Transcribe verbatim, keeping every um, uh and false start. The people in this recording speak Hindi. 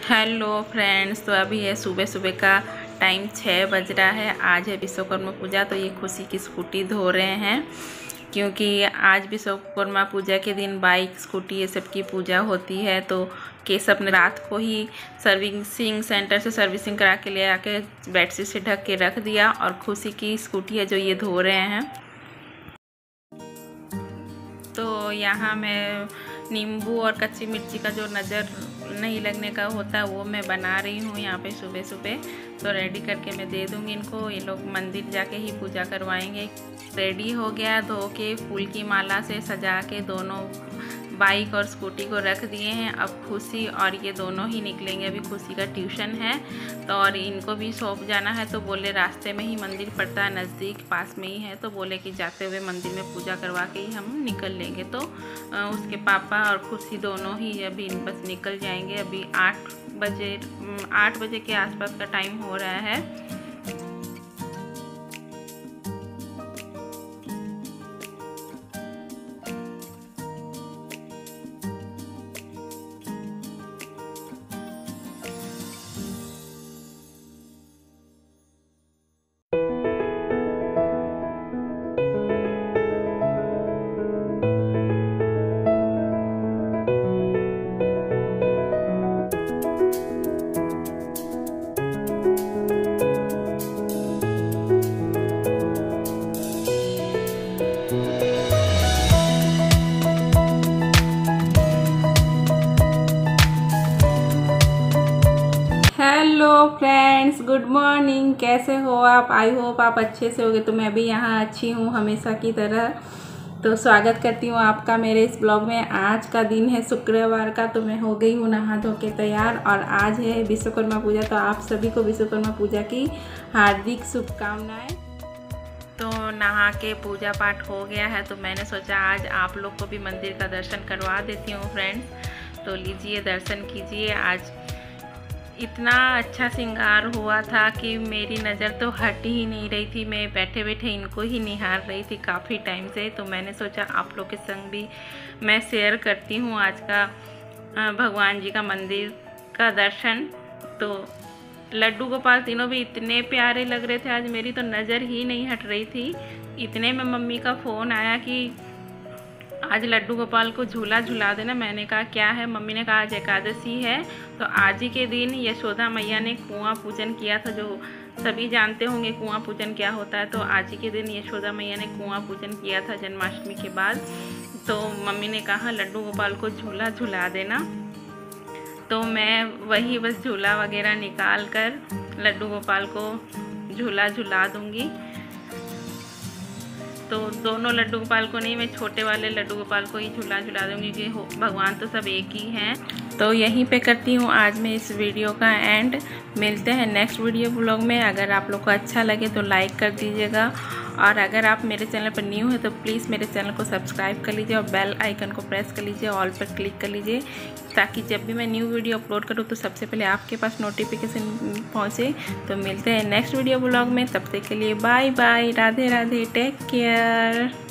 हेलो फ्रेंड्स, तो अभी है सुबह सुबह का टाइम छः बज रहा है। आज है विश्वकर्मा पूजा, तो ये खुशी की स्कूटी धो रहे हैं क्योंकि आज विश्वकर्मा पूजा के दिन बाइक स्कूटी ये सब की पूजा होती है। तो केशव ने रात को ही सर्विसिंग सेंटर से सर्विसिंग करा के ले आके बेडशीट से ढक के रख दिया और खुशी की स्कूटी है जो ये धो रहे हैं। तो यहाँ मैं नींबू और कच्ची मिर्ची का जो नज़र नहीं लगने का होता है वो मैं बना रही हूँ यहाँ पे सुबह सुबह। तो रेडी करके मैं दे दूँगी इनको। ये लोग मंदिर जाके ही पूजा करवाएंगे। रेडी हो गया, धो के फूल की माला से सजा के दोनों बाइक और स्कूटी को रख दिए हैं। अब खुशी और ये दोनों ही निकलेंगे। अभी खुशी का ट्यूशन है तो और इनको भी शॉप जाना है, तो बोले रास्ते में ही मंदिर पड़ता है, नज़दीक पास में ही है, तो बोले कि जाते हुए मंदिर में पूजा करवा के ही हम निकल लेंगे। तो उसके पापा और खुशी दोनों ही अभी बस निकल जाएंगे। अभी आठ बजे आठ बजे के आसपास का टाइम हो रहा है। Hello friends, good morning. कैसे हो आप? आई होप आप अच्छे से होगे। तो मैं भी यहाँ अच्छी हूँ हमेशा की तरह। तो स्वागत करती हूँ आपका मेरे इस ब्लॉग में। आज का दिन है शुक्रवार का, तो मैं हो गई हूँ नहा धो के तैयार और आज है विश्वकर्मा पूजा। तो आप सभी को विश्वकर्मा पूजा की हार्दिक शुभकामनाएं। तो नहा के पूजा पाठ हो गया है, तो मैंने सोचा आज आप लोग को भी मंदिर का दर्शन करवा देती हूँ फ्रेंड्स। तो लीजिए, दर्शन कीजिए। आज इतना अच्छा श्रृंगार हुआ था कि मेरी नज़र तो हट ही नहीं रही थी। मैं बैठे बैठे इनको ही निहार रही थी काफ़ी टाइम से। तो मैंने सोचा आप लोग के संग भी मैं शेयर करती हूँ आज का भगवान जी का मंदिर का दर्शन। तो लड्डू गोपाल तीनों भी इतने प्यारे लग रहे थे, आज मेरी तो नज़र ही नहीं हट रही थी। इतने में मम्मी का फ़ोन आया कि आज लड्डू गोपाल को झूला झूला देना। मैंने कहा क्या है? मम्मी ने कहा आज एकादशी है, तो आज ही के दिन यशोदा मैया ने कुआं पूजन किया था, जो सभी जानते होंगे कुआं पूजन क्या होता है। तो आज ही के दिन यशोदा मैया ने कुआं पूजन किया था जन्माष्टमी के बाद। तो मम्मी ने कहा लड्डू गोपाल को झूला झूला देना। तो मैं वही बस झूला वगैरह निकाल कर लड्डू गोपाल को झूला झूला दूँगी। तो दोनों लड्डू गोपाल को नहीं, मैं छोटे वाले लड्डू गोपाल को ही झूला झूला दूँगी कि भगवान तो सब एक ही हैं। तो यहीं पे करती हूँ आज मैं इस वीडियो का एंड। मिलते हैं नेक्स्ट वीडियो ब्लॉग में। अगर आप लोग को अच्छा लगे तो लाइक कर दीजिएगा, और अगर आप मेरे चैनल पर न्यू है तो प्लीज़ मेरे चैनल को सब्सक्राइब कर लीजिए और बेल आइकन को प्रेस कर लीजिए, ऑल पर क्लिक कर लीजिए, ताकि जब भी मैं न्यू वीडियो अपलोड करूँ तो सबसे पहले आपके पास नोटिफिकेशन पहुँचे। तो मिलते हैं नेक्स्ट वीडियो ब्लॉग में। तब तक के लिए bye bye, Radhe Radhe, take care.